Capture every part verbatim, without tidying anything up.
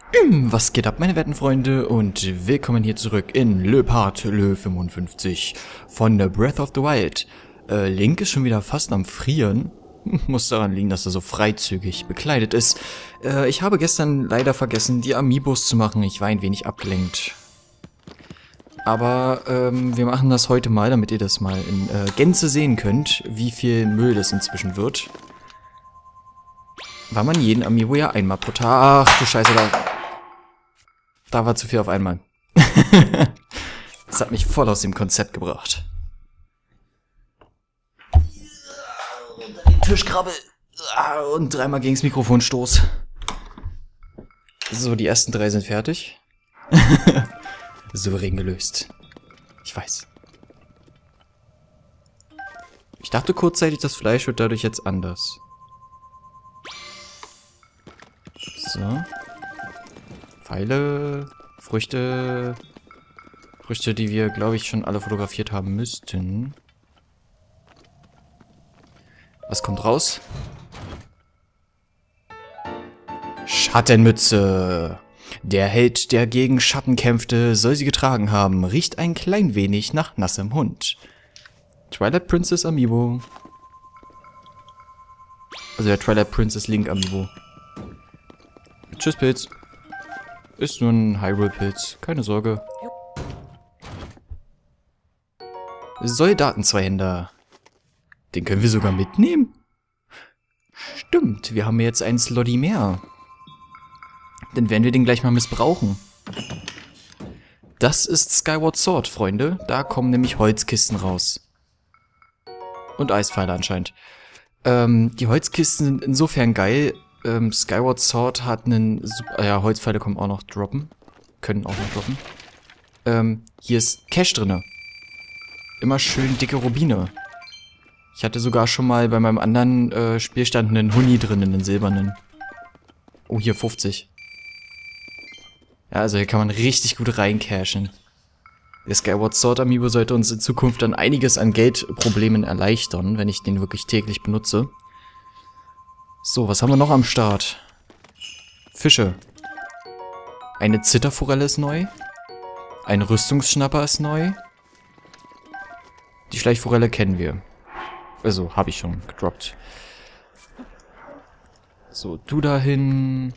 Was geht ab, meine werten Freunde, und willkommen hier zurück in Le Part Le fünfundfünfzig von The Breath of the Wild. Äh, Link ist schon wieder fast am Frieren. Muss daran liegen, dass er so freizügig bekleidet ist. Äh, ich habe gestern leider vergessen, die Amiibos zu machen. Ich war ein wenig abgelenkt. Aber ähm, wir machen das heute mal, damit ihr das mal in äh, Gänze sehen könnt, wie viel Müll das inzwischen wird. Weil man jeden Amiibo ja einmal pro Tag... Ach du Scheiße, da... Da war zu viel auf einmal. Das hat mich voll aus dem Konzept gebracht. Unter den Tischkrabbel. Und dreimal gegens Mikrofon Stoß. So, die ersten drei sind fertig. Souverän gelöst. Ich weiß. Ich dachte kurzzeitig, das Fleisch wird dadurch jetzt anders. So. Pfeile, Früchte, Früchte, die wir, glaube ich, schon alle fotografiert haben müssten. Was kommt raus? Schattenmütze. Der Held, der gegen Schatten kämpfte, soll sie getragen haben, riecht ein klein wenig nach nassem Hund. Twilight Princess Amiibo. Also der Twilight Princess Link Amiibo. Tschüss, Pilz. Ist nur ein Hyrule-Pilz. Keine Sorge. Soldaten-Zweihänder. Den können wir sogar mitnehmen? Stimmt, wir haben jetzt einen Slotty mehr. Dann werden wir den gleich mal missbrauchen. Das ist Skyward Sword, Freunde. Da kommen nämlich Holzkisten raus. Und Eispfeile anscheinend. Ähm, die Holzkisten sind insofern geil. Ähm, Skyward Sword hat einen... Super, ja, Holzpfeile kommen auch noch droppen. Können auch noch droppen. Ähm, hier ist Cash drinne. Immer schön dicke Rubine. Ich hatte sogar schon mal bei meinem anderen äh, Spielstand einen Huni drin, einen silbernen. Oh, hier fünfzig. Ja, also hier kann man richtig gut reincashen. Der Skyward Sword Amiibo sollte uns in Zukunft dann einiges an Geldproblemen erleichtern, wenn ich den wirklich täglich benutze. So, was haben wir noch am Start? Fische. Eine Zitterforelle ist neu. Ein Rüstungsschnapper ist neu. Die Schleichforelle kennen wir. Also, habe ich schon gedroppt. So, du dahin.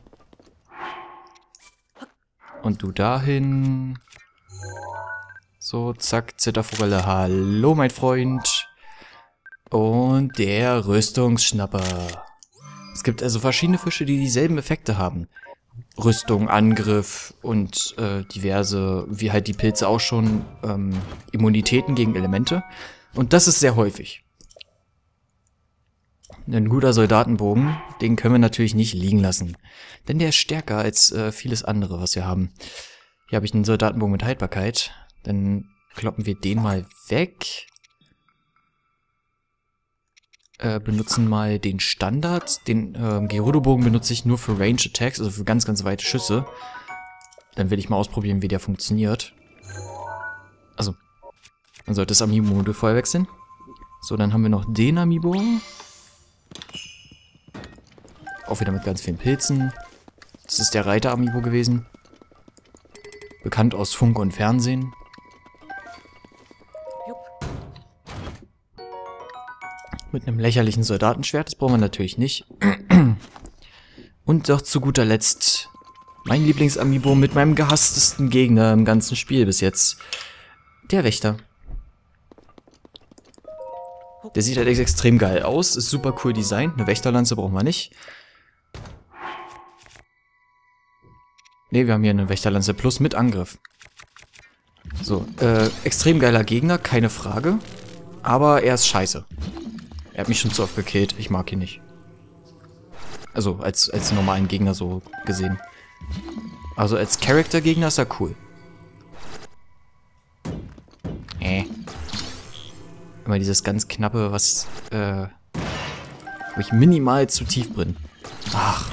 Und du dahin. So, zack, Zitterforelle. Hallo, mein Freund. Und der Rüstungsschnapper. Es gibt also verschiedene Fische, die dieselben Effekte haben. Rüstung, Angriff und äh, diverse, wie halt die Pilze auch schon, ähm, Immunitäten gegen Elemente. Und das ist sehr häufig. Ein guter Soldatenbogen, den können wir natürlich nicht liegen lassen. Denn der ist stärker als äh, vieles andere, was wir haben. Hier habe ich einen Soldatenbogen mit Haltbarkeit. Dann kloppen wir den mal weg. Äh, benutzen mal den Standard. Den äh, Gerudo-Bogen benutze ich nur für Range Attacks, also für ganz, ganz weite Schüsse. Dann will ich mal ausprobieren, wie der funktioniert. Also, man sollte das Amiibo-Modul vorher wechseln. So, dann haben wir noch den Amiibo. Auch wieder mit ganz vielen Pilzen. Das ist der Reiter-Amiibo gewesen. Bekannt aus Funk und Fernsehen. Mit einem lächerlichen Soldatenschwert, das brauchen wir natürlich nicht. Und doch zu guter Letzt mein Lieblingsamiibo mit meinem gehasstesten Gegner im ganzen Spiel bis jetzt. Der Wächter. Der sieht halt extrem geil aus, ist super cool designt. Eine Wächterlanze brauchen wir nicht. Ne, wir haben hier eine Wächterlanze Plus mit Angriff. So, äh, extrem geiler Gegner, keine Frage. Aber er ist scheiße. Er hat mich schon zu oft gekillt. Ich mag ihn nicht. Also, als, als normalen Gegner so gesehen. Also, als Charakter-Gegner ist er cool. Äh. Immer dieses ganz knappe, was, äh... wo ich minimal zu tief bin. Ach.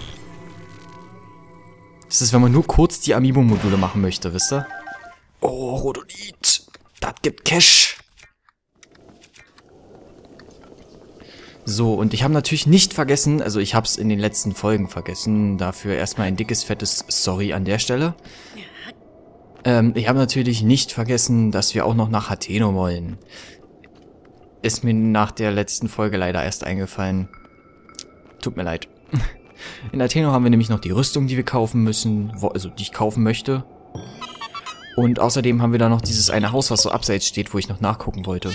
Das ist, wenn man nur kurz die Amiibo-Module machen möchte, wisst ihr? Oh, Rhodonit. Das gibt Cash. So, und ich habe natürlich nicht vergessen, also ich habe es in den letzten Folgen vergessen, dafür erstmal ein dickes, fettes Sorry an der Stelle. Ähm, ich habe natürlich nicht vergessen, dass wir auch noch nach Hateno wollen. Ist mir nach der letzten Folge leider erst eingefallen. Tut mir leid. In Hateno haben wir nämlich noch die Rüstung, die wir kaufen müssen, wo, also die ich kaufen möchte. Und außerdem haben wir da noch dieses eine Haus, was so abseits steht, wo ich noch nachgucken wollte.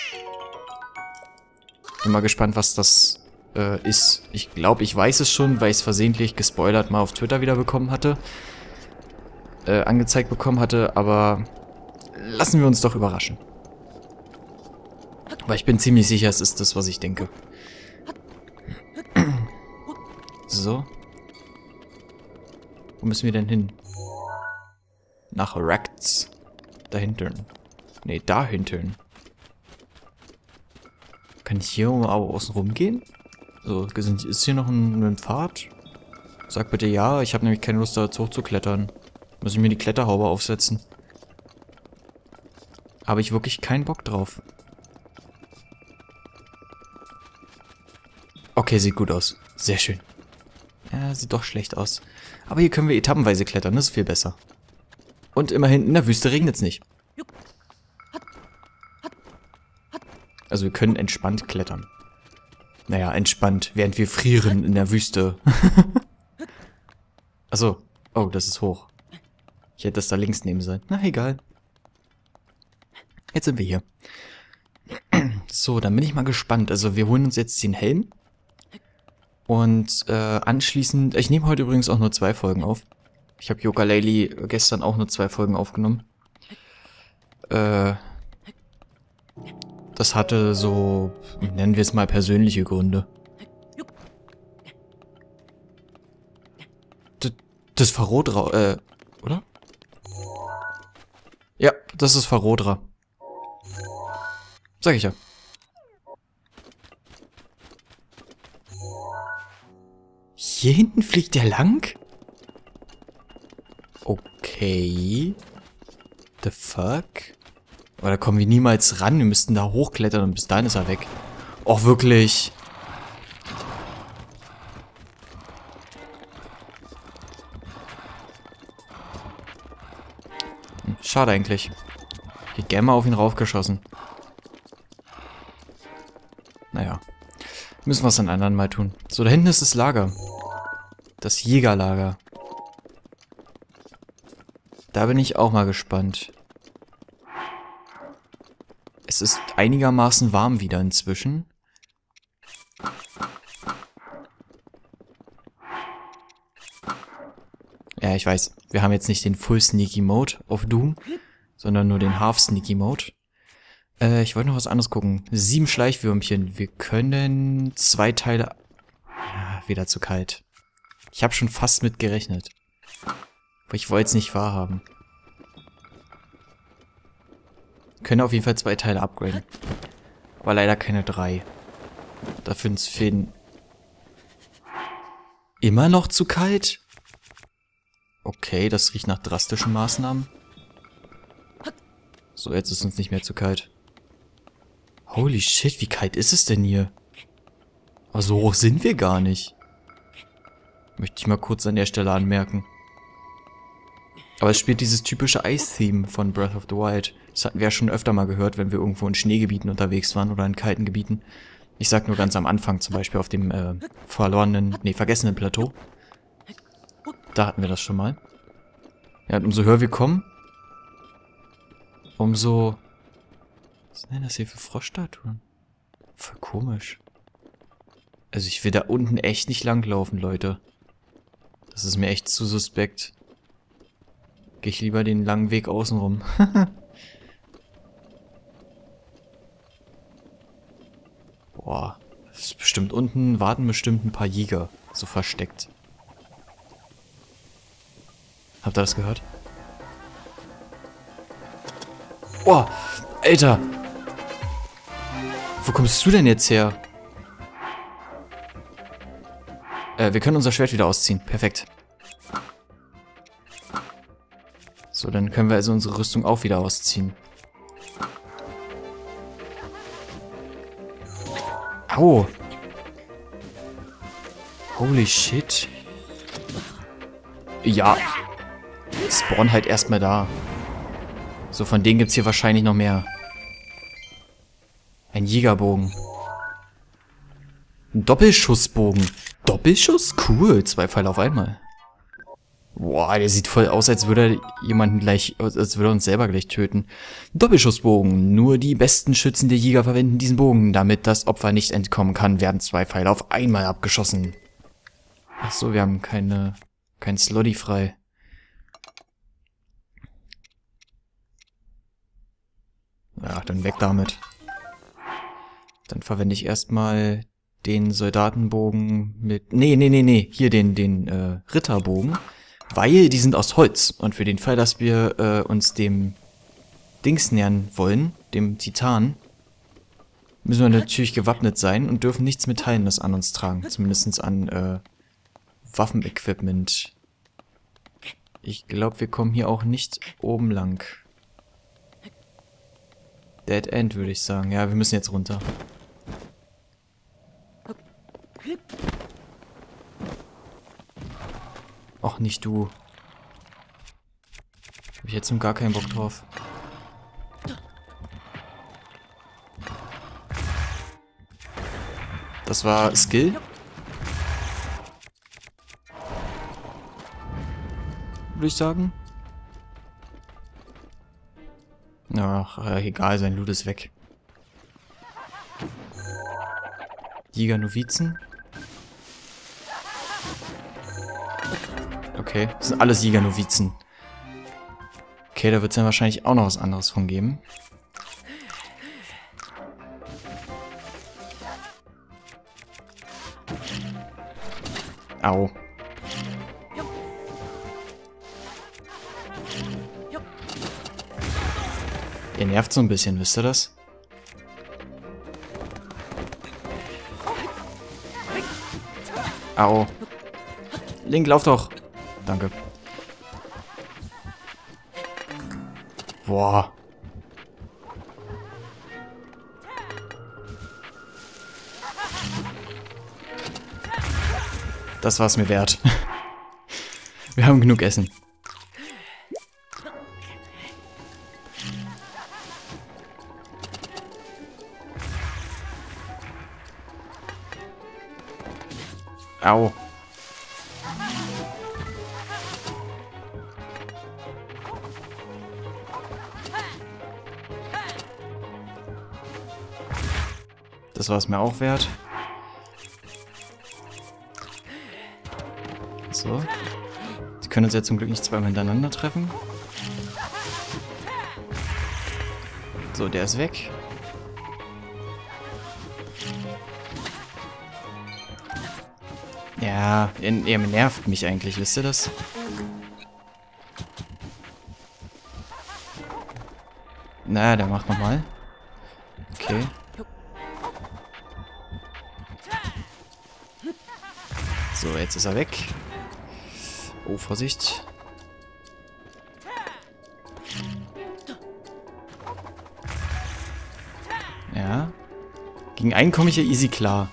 Bin mal gespannt, was das äh, ist. Ich glaube, ich weiß es schon, weil ich es versehentlich gespoilert mal auf Twitter wieder bekommen hatte. Äh, angezeigt bekommen hatte, aber lassen wir uns doch überraschen. Aber ich bin ziemlich sicher, es ist das, was ich denke. So. Wo müssen wir denn hin? Nach rechts. Dahinten. Ne, dahinten. Kann ich hier aber außen rum gehen? So, ist hier noch ein, ein Pfad? Sag bitte ja, ich habe nämlich keine Lust, da hochzuklettern. Muss ich mir die Kletterhaube aufsetzen. Habe ich wirklich keinen Bock drauf. Okay, sieht gut aus. Sehr schön. Ja, sieht doch schlecht aus. Aber hier können wir etappenweise klettern, das ist viel besser. Und immerhin, in der Wüste regnet es nicht. Also wir können entspannt klettern. Naja, entspannt, während wir frieren in der Wüste. Achso. Oh, das ist hoch. Ich hätte das da links nehmen sollen. Na, egal. Jetzt sind wir hier. So, dann bin ich mal gespannt. Also wir holen uns jetzt den Helm. Und äh, anschließend... Ich nehme heute übrigens auch nur zwei Folgen auf. Ich habe Yooka-Laylee gestern auch nur zwei Folgen aufgenommen. Äh... Das hatte so, nennen wir es mal, persönliche Gründe. D das Farodra, äh, oder? Ja, das ist Farodra. Sag ich ja. Hier hinten fliegt der lang? Okay. The fuck? Aber da kommen wir niemals ran. Wir müssten da hochklettern und bis dahin ist er weg. Och, wirklich. Hm, schade eigentlich. Ich hätte gerne mal auf ihn raufgeschossen. Naja. Müssen wir es dann anderen mal tun. So, da hinten ist das Lager. Das Jägerlager. Da bin ich auch mal gespannt. Es ist einigermaßen warm wieder inzwischen. Ja, ich weiß. Wir haben jetzt nicht den Full Sneaky Mode auf Doom, sondern nur den Half Sneaky Mode. Äh, ich wollte noch was anderes gucken. Sieben Schleichwürmchen. Wir können zwei Teile... Ja, wieder zu kalt. Ich habe schon fast mit gerechnet. Aber ich wollte es nicht wahrhaben. Können auf jeden Fall zwei Teile upgraden. Aber leider keine drei. Dafür fehlen... Immer noch zu kalt? Okay, das riecht nach drastischen Maßnahmen. So, jetzt ist uns nicht mehr zu kalt. Holy shit, wie kalt ist es denn hier? Aber so hoch sind wir gar nicht. Möchte ich mal kurz an der Stelle anmerken. Aber es spielt dieses typische Ice-Theme von Breath of the Wild. Das hatten wir ja schon öfter mal gehört, wenn wir irgendwo in Schneegebieten unterwegs waren oder in kalten Gebieten. Ich sag nur ganz am Anfang, zum Beispiel auf dem äh, verlorenen, nee, vergessenen Plateau. Da hatten wir das schon mal. Ja, und umso höher wir kommen, umso... Was sind denn das hier für Froschstatuen? Voll komisch. Also ich will da unten echt nicht langlaufen, Leute. Das ist mir echt zu suspekt. Gehe ich lieber den langen Weg außenrum. Boah. Das ist bestimmt unten, warten bestimmt ein paar Jäger. So versteckt. Habt ihr das gehört? Boah, Alter. Wo kommst du denn jetzt her? Äh, wir können unser Schwert wieder ausziehen. Perfekt. So, dann können wir also unsere Rüstung auch wieder ausziehen. Au. Holy shit. Ja. Spawn halt erstmal da. So, von denen gibt's hier wahrscheinlich noch mehr. Ein Jägerbogen. Ein Doppelschussbogen. Doppelschuss? Cool. Zwei Pfeile auf einmal. Boah, der sieht voll aus, als würde er jemanden gleich, als würde er uns selber gleich töten. Doppelschussbogen. Nur die besten Schützen der Jäger verwenden diesen Bogen. Damit das Opfer nicht entkommen kann, werden zwei Pfeile auf einmal abgeschossen. Ach so, wir haben keine, kein Slotty frei. Ja, dann weg damit. Dann verwende ich erstmal den Soldatenbogen mit... Nee, nee, nee, nee. Hier den, den äh, Ritterbogen. Weil die sind aus Holz. Und für den Fall, dass wir äh, uns dem Dings nähern wollen, dem Titan, müssen wir natürlich gewappnet sein und dürfen nichts Metallenes an uns tragen. Zumindest an äh, Waffenequipment. Ich glaube, wir kommen hier auch nicht oben lang. Dead End, würde ich sagen. Ja, wir müssen jetzt runter. Och, nicht du. Hab ich jetzt nun gar keinen Bock drauf. Das war Skill? Würde ich sagen. Ach, äh, egal, sein Loot ist weg. Jäger-Novizen. Okay, das sind alles Jäger-Novizen. Okay, da wird es dann wahrscheinlich auch noch was anderes von geben. Au. Ihr nervt so ein bisschen, wisst ihr das? Au. Link, lauf doch. Danke. Boah. Das war's mir wert. Wir haben genug Essen. Au. Das war es mir auch wert. So. Sie können uns ja zum Glück nicht zweimal hintereinander treffen. So, der ist weg. Ja, er, er nervt mich eigentlich, wisst ihr das? Na, der macht nochmal. Okay. So, jetzt ist er weg. Oh, Vorsicht. Ja. Gegen einen komme ich ja easy klar.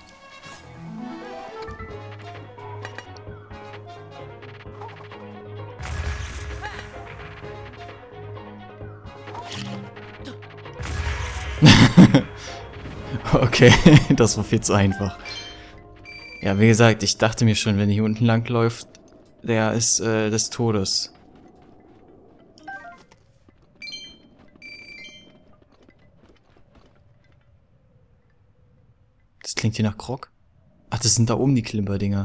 Okay, das war viel zu einfach. Ja, wie gesagt, ich dachte mir schon, wenn er hier unten lang läuft, der ist äh, des Todes. Das klingt hier nach Krog. Ach, das sind da oben die Klimperdinger.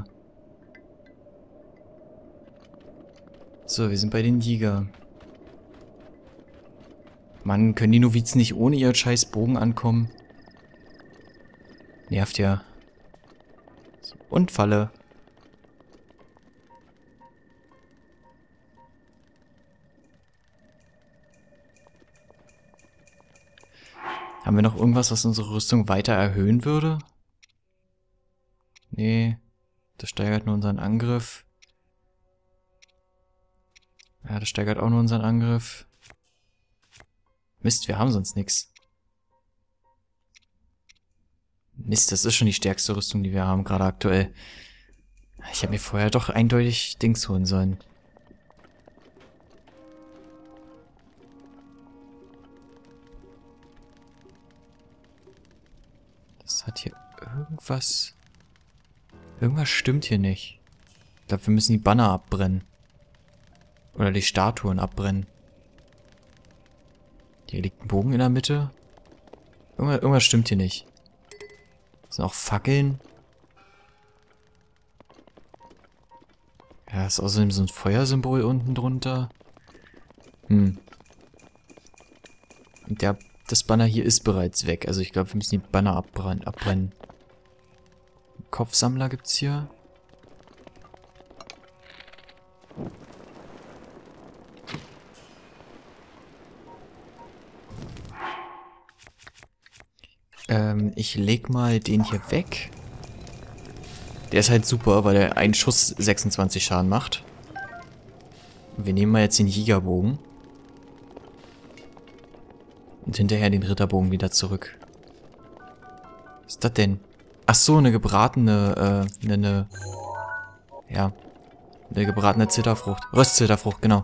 So, wir sind bei den Jäger. Mann, können die Novizen nicht ohne ihr scheiß Bogen ankommen? Nervt ja. So, und Falle. Haben wir noch irgendwas, was unsere Rüstung weiter erhöhen würde? Nee. Das steigert nur unseren Angriff. Ja, das steigert auch nur unseren Angriff. Mist, wir haben sonst nichts. Mist, das ist schon die stärkste Rüstung, die wir haben, gerade aktuell. Ich habe mir vorher doch eindeutig Dings holen sollen. Das hat hier irgendwas... Irgendwas stimmt hier nicht. Ich glaube, wir müssen die Banner abbrennen. Oder die Statuen abbrennen. Hier liegt ein Bogen in der Mitte. Irgendwas, irgendwas stimmt hier nicht. Das sind auch Fackeln. Ja, ist außerdem so ein Feuersymbol unten drunter. Hm. Und der, das Banner hier ist bereits weg. Also ich glaube, wir müssen die Banner abbrennen. abbrennen. Kopfsammler gibt's hier. Ähm, ich leg mal den hier weg. Der ist halt super, weil er einen Schuss sechsundzwanzig Schaden macht. Wir nehmen mal jetzt den Jägerbogen. Und hinterher den Ritterbogen wieder zurück. Was ist das denn? Ach so, eine gebratene, äh, eine, eine, ja, eine gebratene Zitterfrucht. Röstzitterfrucht, genau.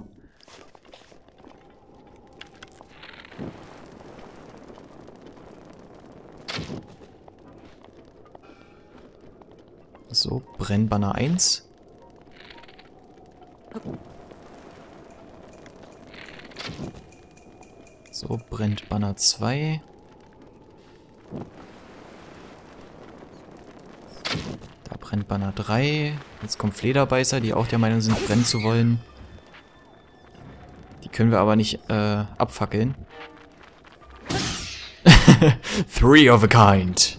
So, Brennbanner eins. So, brennt Banner zwei. Da brennt Banner drei. Jetzt kommt Flederbeißer, die auch der Meinung sind, brennen zu wollen. Die können wir aber nicht äh, abfackeln. Three of a kind.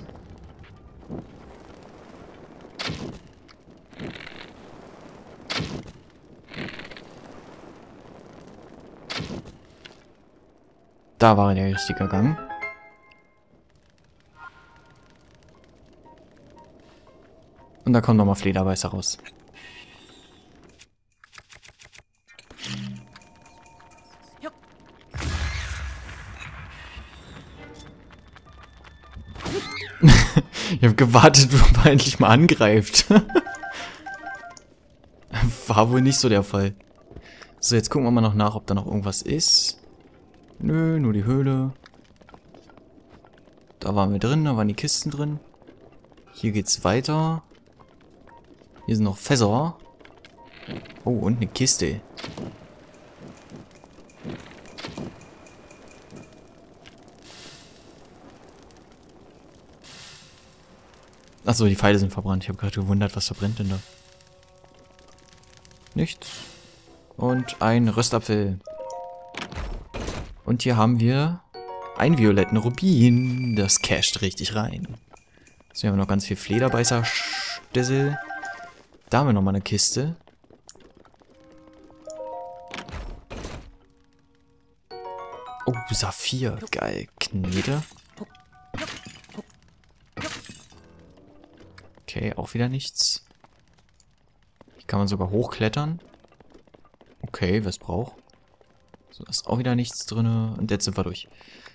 Da war der richtige Gang. Und da kommt nochmal Flederbeißer raus. Ich habe gewartet, wo man endlich mal angreift. War wohl nicht so der Fall. So, jetzt gucken wir mal noch nach, ob da noch irgendwas ist. Nö, nur die Höhle. Da waren wir drin, da waren die Kisten drin. Hier geht's weiter. Hier sind noch Fässer. Oh, und eine Kiste. Achso, die Pfeile sind verbrannt. Ich habe gerade gewundert, was verbrennt denn da. Nichts. Und ein Röstapfel. Und hier haben wir einen violetten Rubin. Das casht richtig rein. So, hier haben wir noch ganz viel Flederbeißer-Stissel. Da haben wir nochmal eine Kiste. Oh, Saphir. Geil. Knete. Okay, auch wieder nichts. Hier kann man sogar hochklettern. Okay, was braucht? So, da ist auch wieder nichts drin. Und jetzt sind wir durch.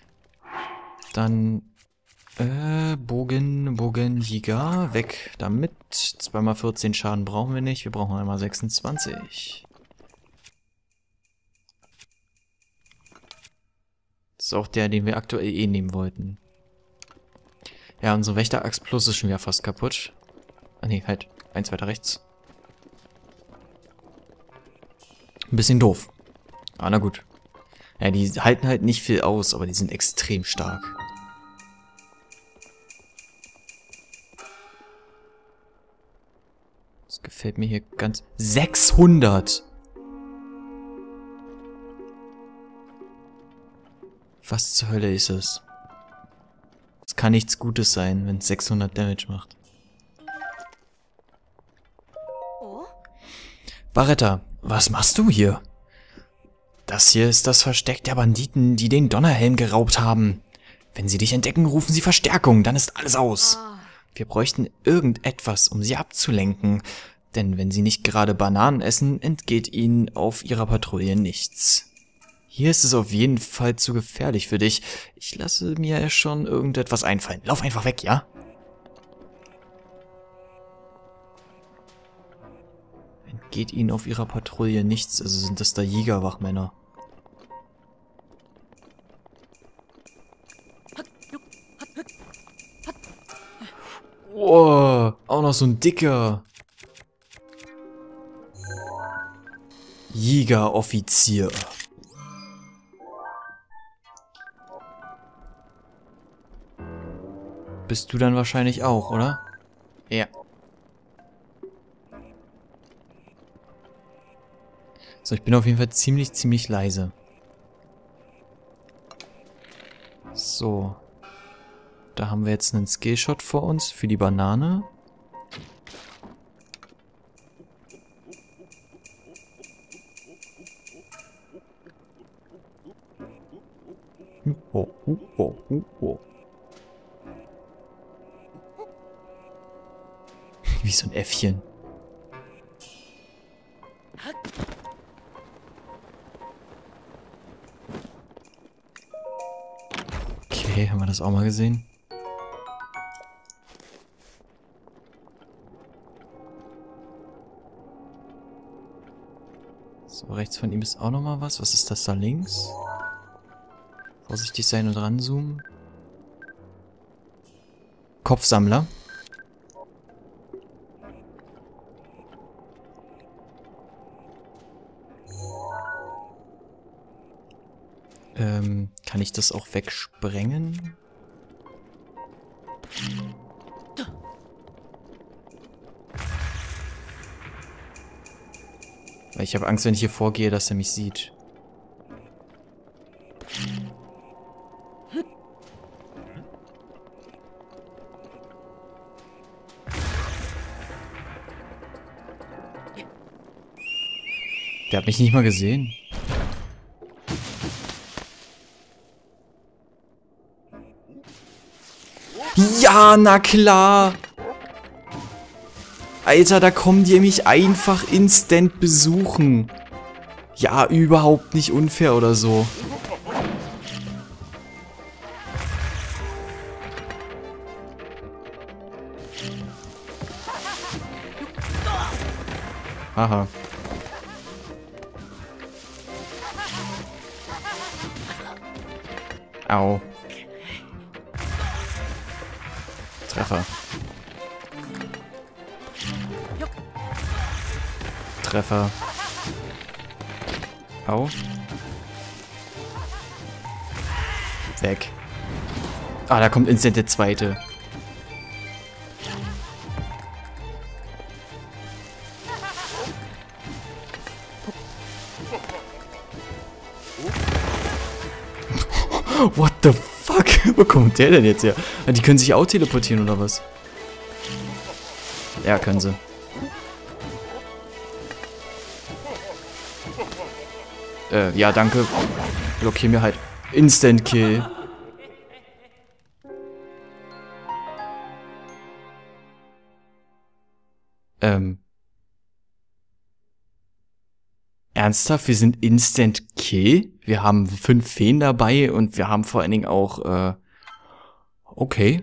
Dann, äh, Bogen, Bogenjäger, weg damit. zwei mal vierzehn Schaden brauchen wir nicht. Wir brauchen einmal sechsundzwanzig. Das ist auch der, den wir aktuell eh nehmen wollten. Ja, unsere Wächteraxt Plus ist schon wieder fast kaputt. Ah ne, halt. Eins weiter rechts. Ein bisschen doof. Ah, na gut. Ja, die halten halt nicht viel aus, aber die sind extrem stark. Das gefällt mir hier ganz... sechshundert! Was zur Hölle ist es? Es kann nichts Gutes sein, wenn es sechshundert Damage macht. Baretta, was machst du hier? Das hier ist das Versteck der Banditen, die den Donnerhelm geraubt haben. Wenn sie dich entdecken, rufen sie Verstärkung, dann ist alles aus. Wir bräuchten irgendetwas, um sie abzulenken. Denn wenn sie nicht gerade Bananen essen, entgeht ihnen auf ihrer Patrouille nichts. Hier ist es auf jeden Fall zu gefährlich für dich. Ich lasse mir schon irgendetwas einfallen. Lauf einfach weg, ja? geht ihnen auf ihrer Patrouille nichts. Also sind das da Jägerwachmänner. Oh, auch noch so ein dicker Jägeroffizier. Bist du dann wahrscheinlich auch, oder? Ja. So, ich bin auf jeden Fall ziemlich, ziemlich leise. So. Da haben wir jetzt einen Skillshot vor uns für die Banane. Oh, oh, oh, oh, oh. Wie so ein Äffchen. Okay, haben wir das auch mal gesehen? So, rechts von ihm ist auch noch mal was. Was ist das da links? Vorsichtig sein und ranzoomen. Kopfsammler. Ähm, kann ich das auch wegsprengen? Weil ich habe Angst, wenn ich hier vorgehe, dass er mich sieht. Der hat mich nicht mal gesehen. Ja, na klar. Alter, da kommen die mich einfach instant besuchen. Ja, überhaupt nicht unfair oder so. Haha. Au. Treffer. Treffer. Au. Weg. Ah, da kommt instant der zweite. What the fuck? Wo kommt der denn jetzt her? Die können sich auch teleportieren, oder was? Ja, können sie. Äh, ja, danke. Blockier mir halt. Instant Kill. Ähm. Ernsthaft? Wir sind Instant Kill? Wir haben fünf Feen dabei und wir haben vor allen Dingen auch, äh... Okay.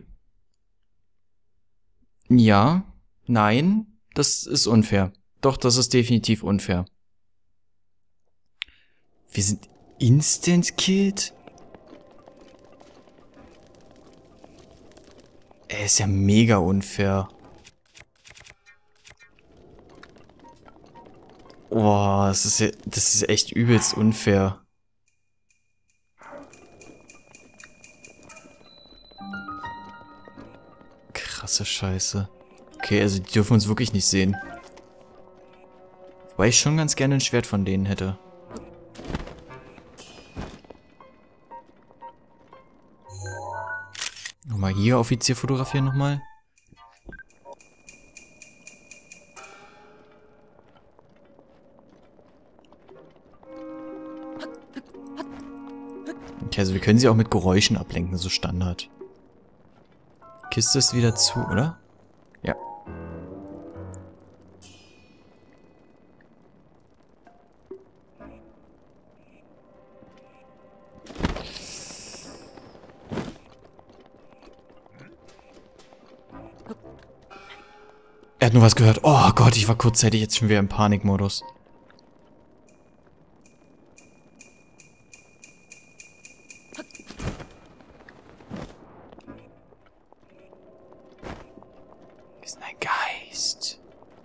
Ja. Nein. Das ist unfair. Doch, das ist definitiv unfair. Wir sind Instant Killed? Er ist ja mega unfair. Boah, das ist ja, das ist echt übelst unfair. Krasse Scheiße. Okay, also die dürfen uns wirklich nicht sehen. Wobei ich schon ganz gerne ein Schwert von denen hätte. Nochmal hier Offizier fotografieren nochmal. Okay, also wir können sie auch mit Geräuschen ablenken, so Standard. Kiste ist wieder zu, oder? Ja. Er hat nur was gehört. Oh Gott, ich war kurzzeitig jetzt schon wieder im Panikmodus. Wir sind ein Geist.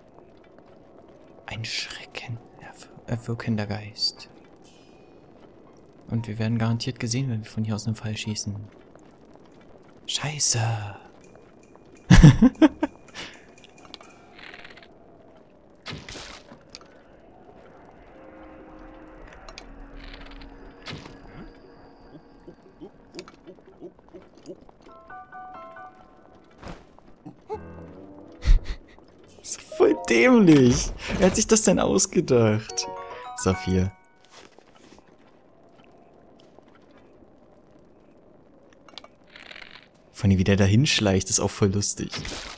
Ein Schrecken erwirkender Geist. Und wir werden garantiert gesehen, wenn wir von hier aus einen Pfeil schießen. Scheiße. Das ist voll dämlich. Wer hat sich das denn ausgedacht? Saphir. Von wie der da hinschleicht, ist auch voll lustig.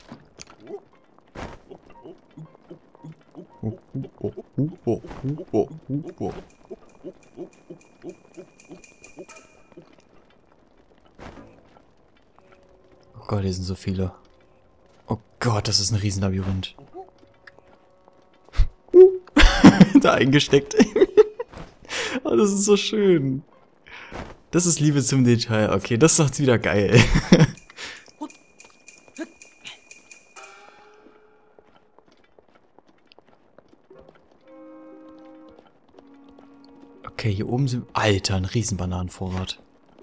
Oh, oh, oh, oh, oh, oh, oh. Oh Gott, hier sind so viele. Oh Gott, das ist ein Riesenlabyrinth. Da eingesteckt. Oh, das ist so schön. Das ist Liebe zum Detail. Okay, das macht's wieder geil. Okay, hier oben sind... Alter, ein Riesenbananenvorrat.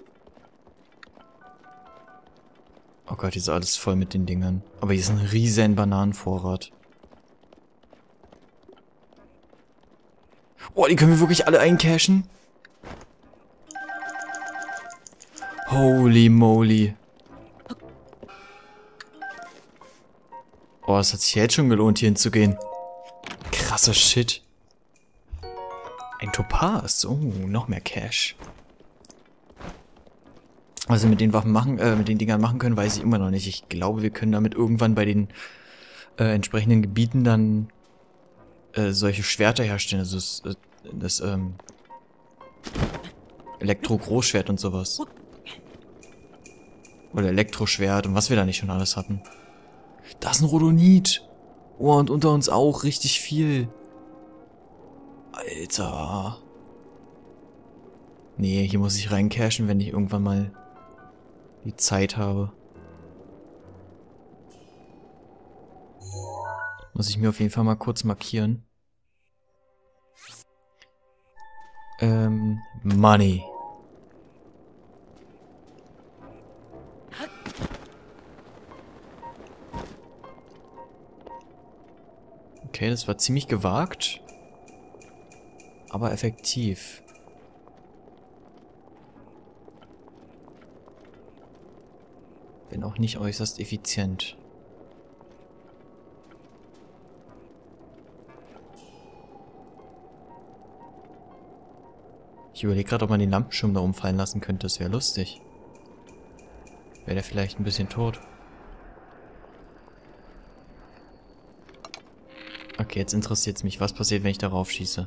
Oh Gott, hier ist alles voll mit den Dingern. Aber hier ist ein riesen Bananenvorrat. Oh, die können wir wirklich alle eincashen? Holy moly. Oh, es hat sich jetzt schon gelohnt, hier hinzugehen. Krasser Shit. Ein Topaz. Oh, noch mehr Cash. Was wir mit den Waffen machen, äh, mit den Dingern machen können, weiß ich immer noch nicht. Ich glaube, wir können damit irgendwann bei den äh, entsprechenden Gebieten dann äh, solche Schwerter herstellen. Also das, äh, das ähm, Elektro-Großschwert und sowas. Oder Elektroschwert und was wir da nicht schon alles hatten. Da ist ein Rhodonit. Oh, und unter uns auch richtig viel. Alter. Nee, hier muss ich reincashen, wenn ich irgendwann mal die Zeit habe. Muss ich mir auf jeden Fall mal kurz markieren. Ähm, Money. Okay, das war ziemlich gewagt. Aber effektiv. Wenn auch nicht äußerst effizient. Ich überlege gerade, ob man den Lampenschirm da umfallen lassen könnte. Das wäre lustig. Wäre der vielleicht ein bisschen tot. Okay, jetzt interessiert es mich. Was passiert, wenn ich darauf schieße?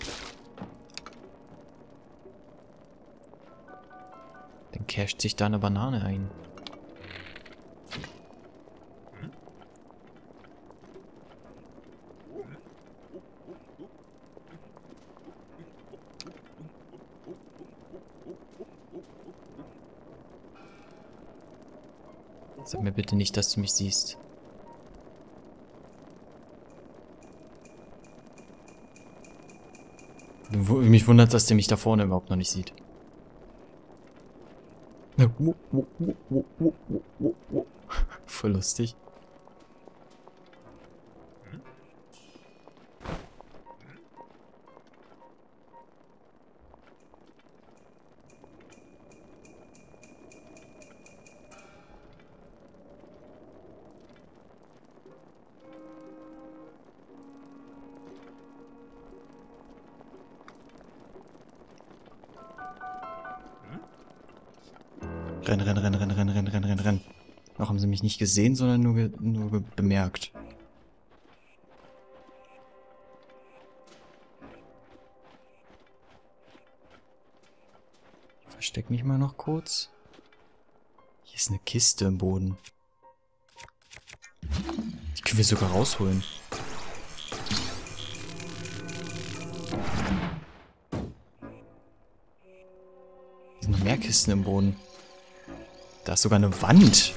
Dann casht sich da eine Banane ein. Sag mir bitte nicht, dass du mich siehst. Mich wundert, dass der mich da vorne überhaupt noch nicht sieht. Voll lustig. Renn, renn, renn, renn, renn, renn, renn, renn, renn. Noch haben sie mich nicht gesehen, sondern nur, ge nur ge bemerkt. Ich versteck mich mal noch kurz. Hier ist eine Kiste im Boden. Die Können wir sogar rausholen. Hier sind noch mehr Kisten im Boden. Da ist sogar eine Wand.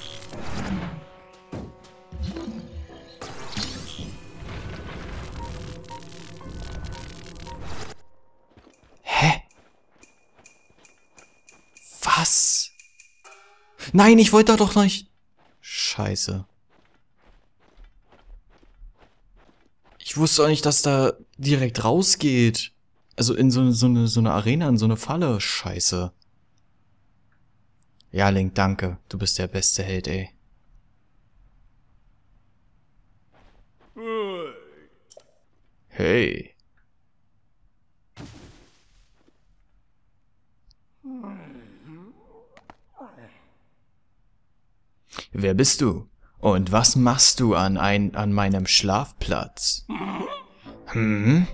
Hä? Was? Nein, ich wollte da doch nicht... Scheiße. Ich wusste auch nicht, dass da direkt rausgeht. Also in so, so, eine, so eine Arena, in so eine Falle. Scheiße. Ja, Link, danke. Du bist der beste Held, ey. Hey. Wer bist du? Und was machst du an, ein, an meinem Schlafplatz? Hm?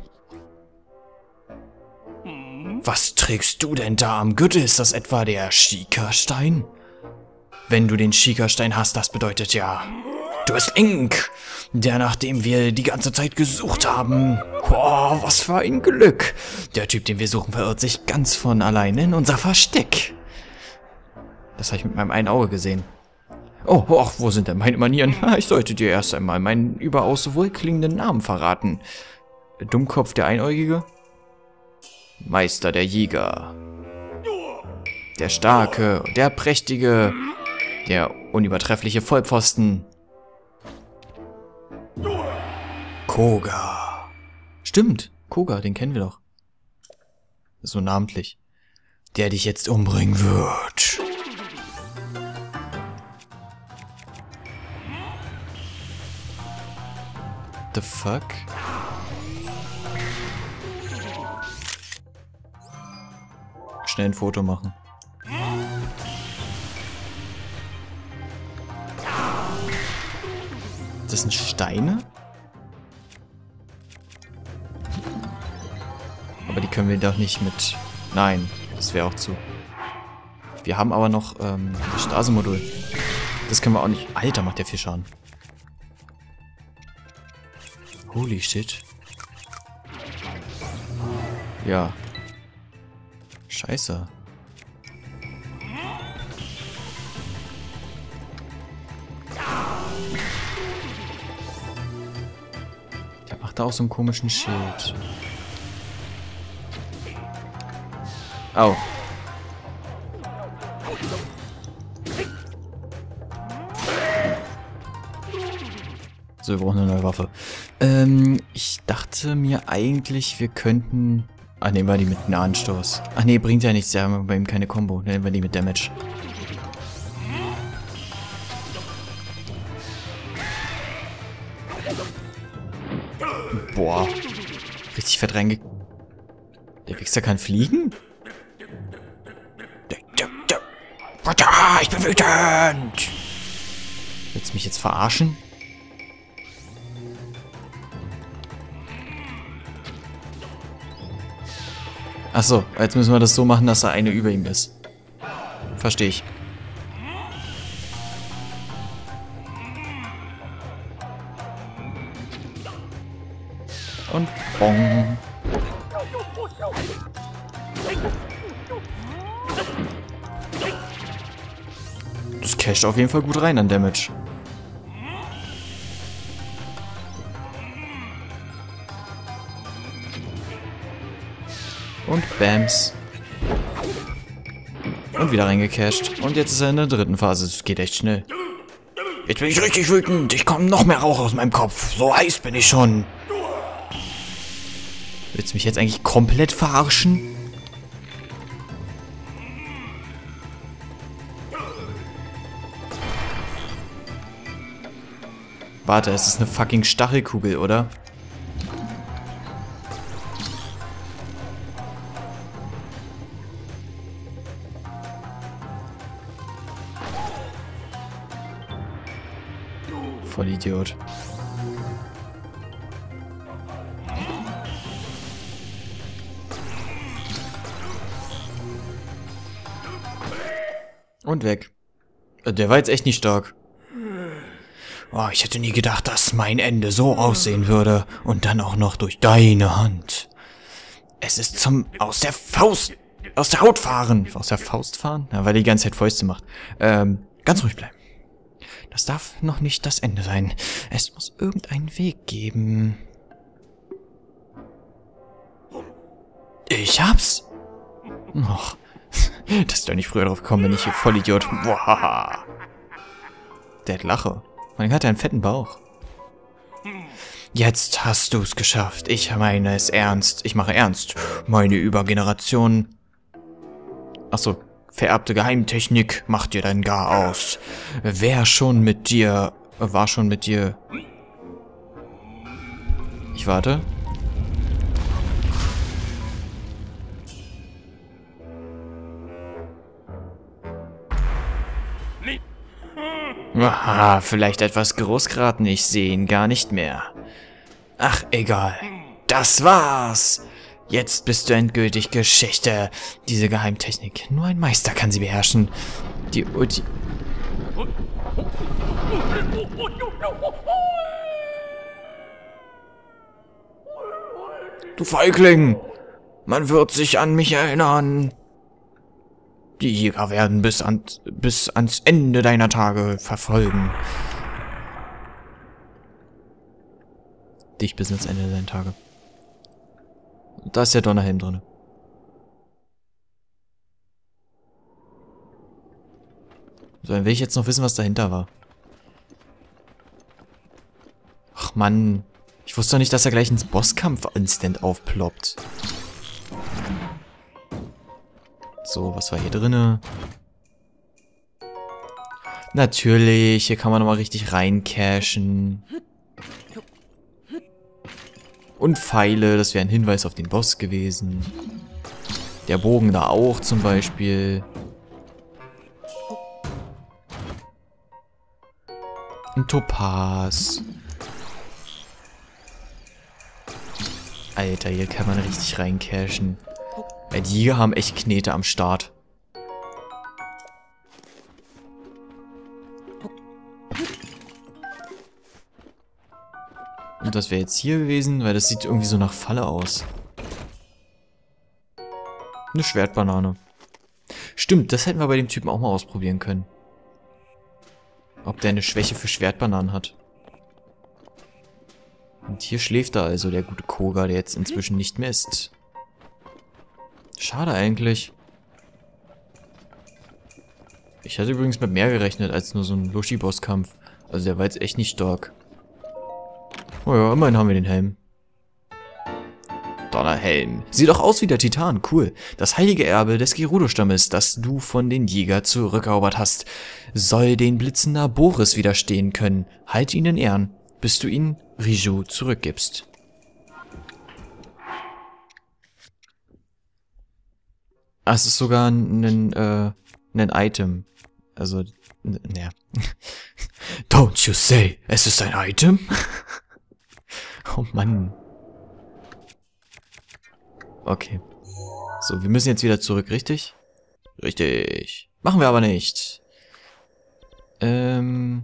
Was trägst du denn da am Gürtel? Ist das etwa der Chica-Stein? Wenn du den Chica-Stein hast, das bedeutet ja, du bist Link, der, nachdem wir die ganze Zeit gesucht haben. Boah, was für ein Glück. Der Typ, den wir suchen, verirrt sich ganz von alleine in unser Versteck. Das habe ich mit meinem einen Auge gesehen. Oh, oh, wo sind denn meine Manieren? Ich sollte dir erst einmal meinen überaus wohlklingenden Namen verraten. Dummkopf der Einäugige? Meister der Jäger. Der Starke, der Prächtige, der unübertreffliche Vollpfosten. Koga. Stimmt, Koga, den kennen wir doch. So namentlich. Der dich jetzt umbringen wird. The fuck? Schnell ein Foto machen. Das sind Steine? Aber die können wir doch nicht mit... Nein, das wäre auch zu. Wir haben aber noch ähm, das Stase-Modul. Das können wir auch nicht... Alter, macht der viel Schaden. Holy shit. Ja. Scheiße. Der macht da auch so einen komischen Schild. Au. So, wir brauchen eine neue Waffe. Ähm, ich dachte mir eigentlich, wir könnten... Ah, nehmen wir die mit Nahstoß. Ach nee, bringt ja nichts, wir haben bei ihm keine Combo. Nehmen wir die mit Damage. Boah. Richtig fett reinge... Der Wichser kann fliegen? Ich bin wütend! Willst du mich jetzt verarschen? Achso, jetzt müssen wir das so machen, dass da eine über ihm ist. Verstehe ich. Und bong. Das casht auf jeden Fall gut rein an Damage. Und Bams. Und wieder reingecasht. Und jetzt ist er in der dritten Phase. Das geht echt schnell. Jetzt bin ich richtig wütend. Ich komme noch mehr Rauch aus meinem Kopf. So heiß bin ich schon. Willst du mich jetzt eigentlich komplett verarschen? Warte, es ist eine fucking Stachelkugel, oder? Vollidiot. Und weg. Der war jetzt echt nicht stark. Oh, ich hätte nie gedacht, dass mein Ende so aussehen würde. Und dann auch noch durch deine Hand. Es ist zum aus der Faust, aus der Haut fahren. Aus der Faust fahren? Ja, weil er die ganze Zeit Fäuste macht. Ähm, ganz ruhig bleiben. Das darf noch nicht das Ende sein. Es muss irgendeinen Weg geben. Ich hab's. Och, dass du nicht früher drauf gekommen bin, ich hier Vollidiot. Boah. Der hat Lache. Man hat einen fetten Bauch. Jetzt hast du's geschafft. Ich meine es ernst. Ich mache ernst. Meine Übergeneration. Achso, vererbte Geheimtechnik macht dir dann gar aus. Wer schon mit dir... War schon mit dir... Ich warte. Aha, vielleicht etwas Großgraten, ich sehe ihn gar nicht mehr. Ach, egal. Das war's. Jetzt bist du endgültig Geschichte. Diese Geheimtechnik. Nur ein Meister kann sie beherrschen. Die Ulti... Du Feigling! Man wird sich an mich erinnern. Die Jäger werden bis, an, bis ans Ende deiner Tage verfolgen. Dich bis ans Ende deiner Tage. Da ist der Donnerhelm drin. So, dann will ich jetzt noch wissen, was dahinter war. Ach Mann. Ich wusste doch nicht, dass er gleich ins Bosskampf instant aufploppt. So, was war hier drinne? Natürlich, hier kann man nochmal richtig reincashen. Und Pfeile, das wäre ein Hinweis auf den Boss gewesen. Der Bogen da auch zum Beispiel. Ein Topaz. Alter, hier kann man richtig reincashen. Ja, die Jäger haben echt Knete am Start. Und das wäre jetzt hier gewesen, weil das sieht irgendwie so nach Falle aus. Eine Schwertbanane. Stimmt, das hätten wir bei dem Typen auch mal ausprobieren können. Ob der eine Schwäche für Schwertbananen hat. Und hier schläft er also, der gute Koga, der jetzt inzwischen nicht mehr ist. Schade eigentlich. Ich hatte übrigens mit mehr gerechnet als nur so ein Lushi-Bosskampf. Also der war jetzt echt nicht stark. Oh ja, immerhin haben wir den Helm. Donnerhelm. Sieht doch aus wie der Titan. Cool. Das heilige Erbe des Gerudo-Stammes, das du von den Jäger zurückerobert hast, soll den Blitzen Boris widerstehen können. Halt ihn in Ehren, bis du ihn Riju zurückgibst. Ah, es ist sogar ein, äh, ein Item. Also, naja. Don't you say, es ist ein Item? Oh Mann. Okay. So, wir müssen jetzt wieder zurück, richtig? Richtig. Machen wir aber nicht. Ähm.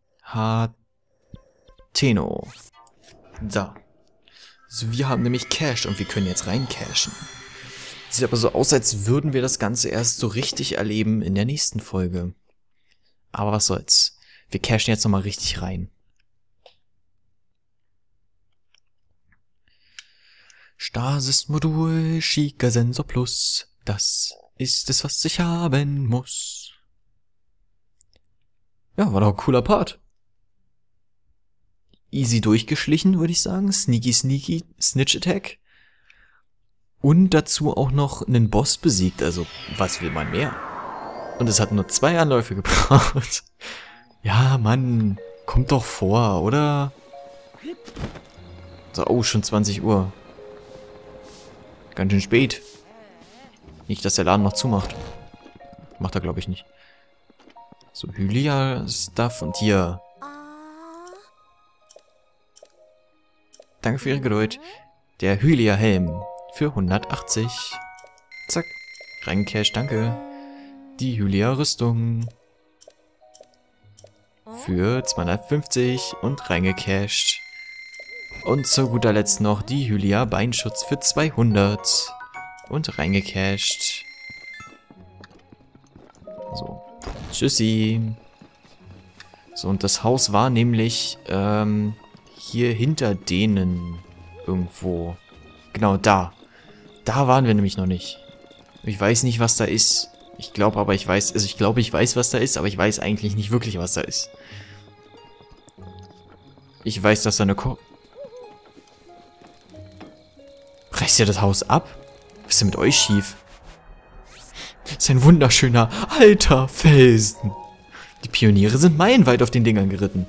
Hateno. Da. So, wir haben nämlich Cash und wir können jetzt rein cashen. Sieht aber so aus, als würden wir das Ganze erst so richtig erleben in der nächsten Folge. Aber was soll's. Wir cashen jetzt nochmal richtig rein. Stasis-Modul, Shika-Sensor Plus. Das ist es, was ich haben muss. Ja, war doch ein cooler Part. Easy durchgeschlichen, würde ich sagen. Sneaky, sneaky, Snitch Attack. Und dazu auch noch einen Boss besiegt. Also, was will man mehr? Und es hat nur zwei Anläufe gebraucht. Ja, Mann. Kommt doch vor, oder? So, oh, schon zwanzig Uhr. Ganz schön spät. Nicht, dass der Laden noch zumacht. Macht er, glaube ich, nicht. So, Hylia-Stuff und hier. Danke für Ihre Geduld. Der Hylia-Helm für hundertachtzig. Zack. Rein Cash, danke. Die Hylia-Rüstung. für zweihundertfünfzig und reingecasht. Und zu guter Letzt noch die Hylia Beinschutz für zweihundert und reingecasht. So, tschüssi. So, und das Haus war nämlich ähm, hier hinter denen irgendwo. Genau, da. Da waren wir nämlich noch nicht. Ich weiß nicht, was da ist. Ich glaube aber, ich weiß, also ich glaube, ich weiß, was da ist, aber ich weiß eigentlich nicht wirklich, was da ist. Ich weiß, dass da eine Ko... Reißt ihr das Haus ab? Was ist denn mit euch schief? Das ist ein wunderschöner, alter Felsen. Die Pioniere sind meilenweit auf den Dingern geritten.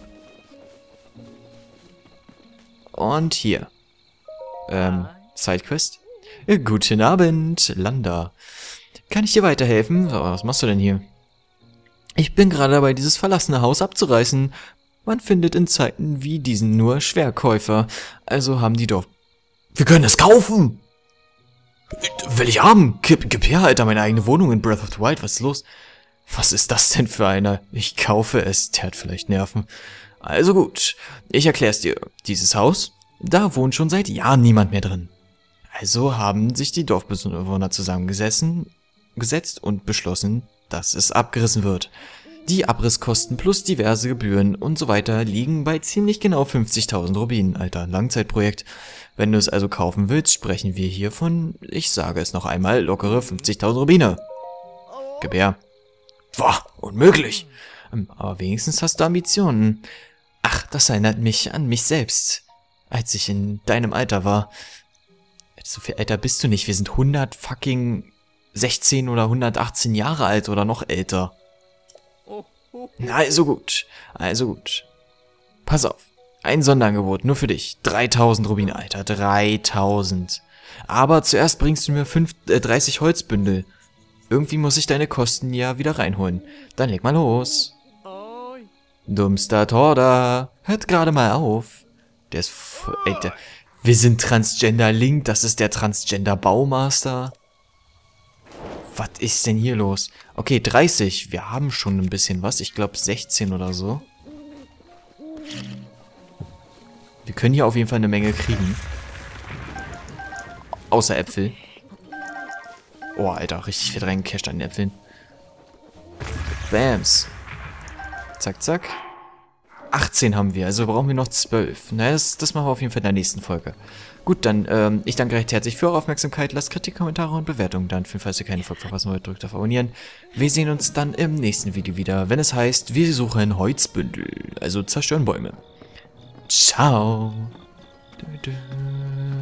Und hier. Ähm, Sidequest. Ja, guten Abend, Landa. Kann ich dir weiterhelfen? Was machst du denn hier? Ich bin gerade dabei, dieses verlassene Haus abzureißen. Man findet in Zeiten wie diesen nur Schwerkäufer. Also haben die doch... Wir können es kaufen! Will ich haben! Gib, gib her, Alter, meine eigene Wohnung in Breath of the Wild. Was ist los? Was ist das denn für einer? Ich kaufe es. Der hat vielleicht Nerven. Also gut, ich erklär's dir. Dieses Haus, da wohnt schon seit Jahren niemand mehr drin. Also haben sich die Dorfbewohner zusammengesessen, gesetzt und beschlossen, dass es abgerissen wird. Die Abrisskosten plus diverse Gebühren und so weiter liegen bei ziemlich genau fünfzigtausend Rubinen, Alter. Langzeitprojekt. Wenn du es also kaufen willst, sprechen wir hier von, ich sage es noch einmal, lockere fünfzigtausend Rubine. Gib her. Boah, unmöglich. Aber wenigstens hast du Ambitionen. Ach, das erinnert mich an mich selbst, als ich in deinem Alter war. So viel älter bist du nicht. Wir sind hundert fucking sechzehn oder hundertachtzehn Jahre alt oder noch älter. Na, also gut. Also gut. Pass auf. Ein Sonderangebot, nur für dich. dreitausend Rubine, Alter. dreitausend. Aber zuerst bringst du mir fünf, äh, dreißig Holzbündel. Irgendwie muss ich deine Kosten ja wieder reinholen. Dann leg mal los. Dummster Torda. Hört gerade mal auf. Der ist... Ey, der, wir sind Transgender Link. Das ist der Transgender Baumaster. Was ist denn hier los? Okay, dreißig. Wir haben schon ein bisschen was. Ich glaube sechzehn oder so. Wir können hier auf jeden Fall eine Menge kriegen. Außer Äpfel. Oh, Alter. Richtig fett reingecasht an den Äpfeln. Bams. Zack, zack. achtzehn haben wir. Also brauchen wir noch zwölf. Na, das, das machen wir auf jeden Fall in der nächsten Folge. Gut, dann, ähm, ich danke recht herzlich für eure Aufmerksamkeit. Lasst Kritik, Kommentare und Bewertungen dann. Falls ihr keine Folge verpassen wollt, drückt auf Abonnieren. Wir sehen uns dann im nächsten Video wieder, wenn es heißt, wir suchen Holzbündel. Also zerstören Bäume. Ciao. Du, du.